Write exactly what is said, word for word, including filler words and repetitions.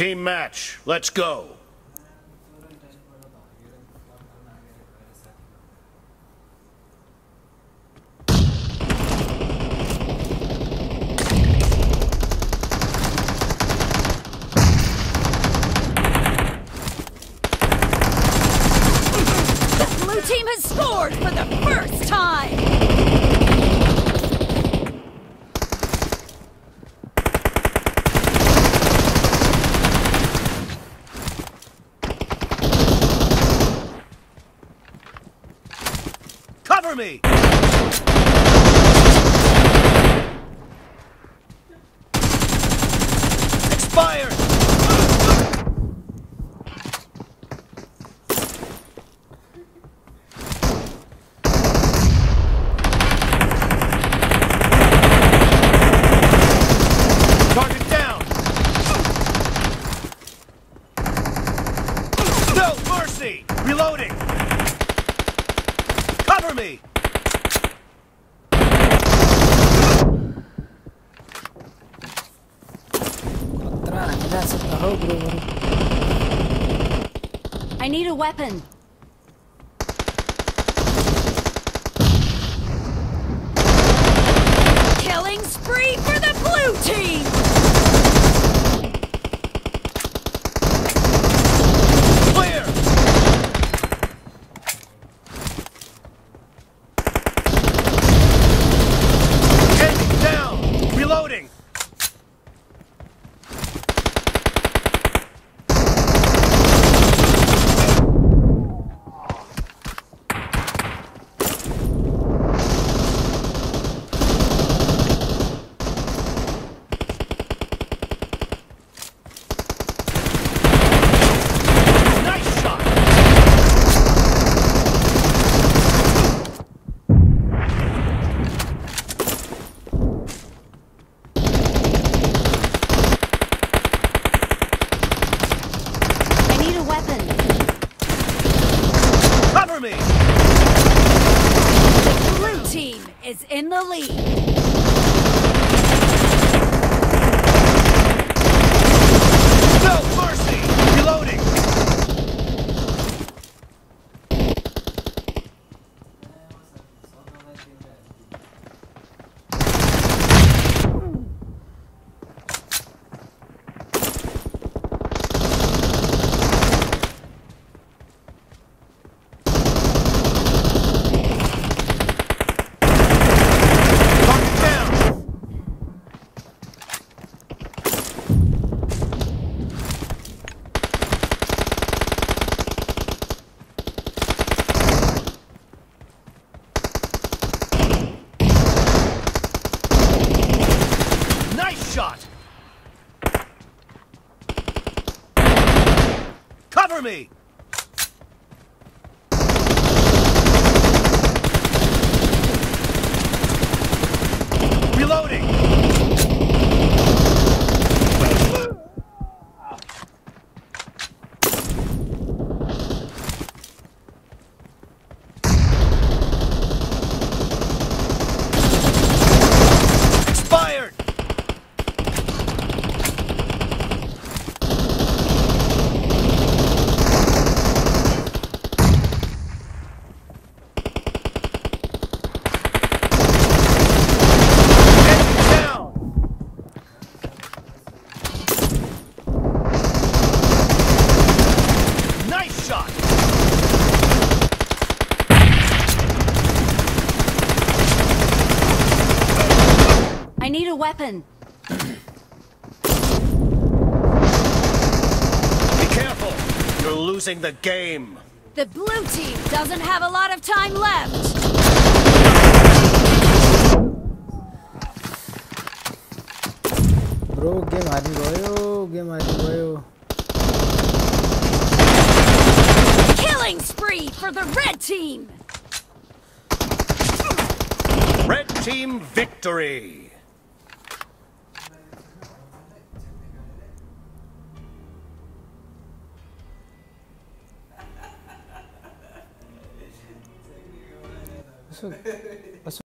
Team match, let's go. The blue team has scored for the first time! Cover me! Expired! Target down! No mercy! Reloading! Cover me! I need a weapon. Killing spree for the blue team! Clear! Enemy down! Reloading! Cover me! The blue team is in the lead. No mercy! Reloading! Shot! Cover me! Reloading! Expired! I need a weapon. Be careful! You're losing the game! The blue team doesn't have a lot of time left. Bro, game हार्नु भयो, game हार्नु भयो. Killing spree for the red team. Red team victory! So,